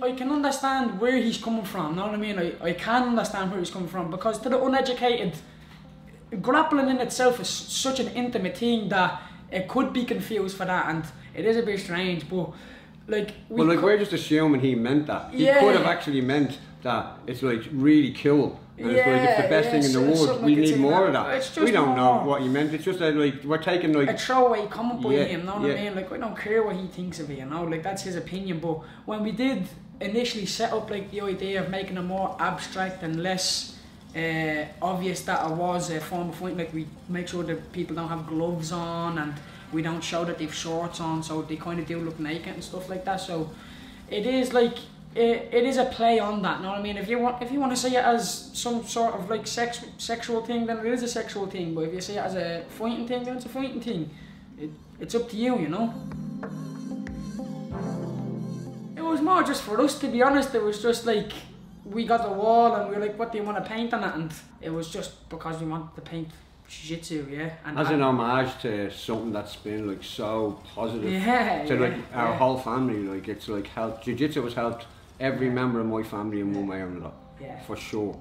I can understand where he's coming from, know what I mean? I can understand where he's coming from, because to the uneducated, grappling in itself is such an intimate thing that it could be confused for that, and it is a bit strange, but like... we're just assuming he meant that. He could have actually meant that it's like really cool. And it's like, it's the best thing in the world. We need more of that. We don't know what he meant. It's just that like we're taking like a throwaway comment by him, know what I mean? Like, I don't care what he thinks of it, you know, like that's his opinion. But when we did initially set up like the idea of making it more abstract and less obvious that it was a form of fighting, like we make sure that people don't have gloves on and we don't show that they've shorts on, so they kind of do look naked and stuff like that. So it is like it is a play on that, know what I mean? If you want to see it as some sort of like sexual thing, then it is a sexual thing. But if you see it as a fighting thing, then it's a fighting thing. It's up to you, you know. It was more just for us, to be honest. It was just like we got the wall and we were like, what do you want to paint on it? And it was just because we wanted to paint jiu-jitsu, yeah. And as an homage to something that's been like so positive to like our whole family. Like it's like helped. Jiu-jitsu has helped every member of my family in one way or another. Yeah. For sure.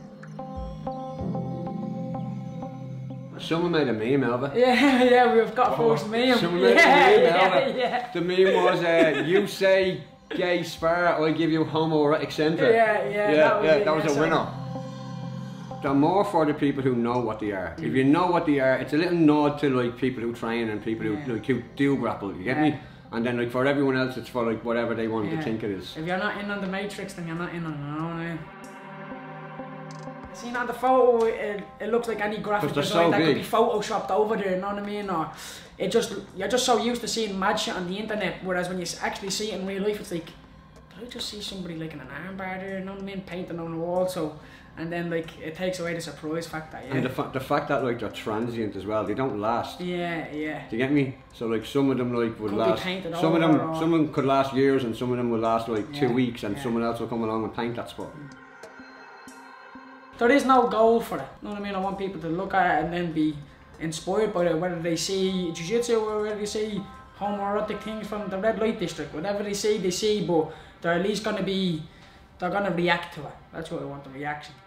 Someone made a meme of it. Yeah, we've got a first meme. Someone made a meme of it. Yeah. The meme was, you say gay spar, I give you homoerotic centre. That was a winner. They're more for the people who know what they are. If you know what they are, it's a little nod to like people who train and people who like who do grapple, you get me? And then like for everyone else it's for like whatever they want to think it is. If you're not in on the Matrix, then you're not in on it, you know what I mean? See, on the photo, it looks like any graphic design that could be photoshopped over there, you know what I mean? Or you're just so used to seeing mad shit on the internet, whereas when you actually see it in real life, it's like, did I just see somebody like in an armbar there, you know what I mean, painting on the wall? So, and then like it takes away the surprise factor. Yeah. And the fact that like they're transient as well, they don't last. Yeah. Do you get me? So like some of them like would last. Some could last years, and some of them will last like 2 weeks, and someone else will come along and paint that spot. There is no goal for it. You know what I mean? I want people to look at it and then be inspired by it, whether they see jiu-jitsu or whether they see homoerotic things from the red light district. Whatever they see, but they're at least they're gonna react to it. That's what I want, the reaction.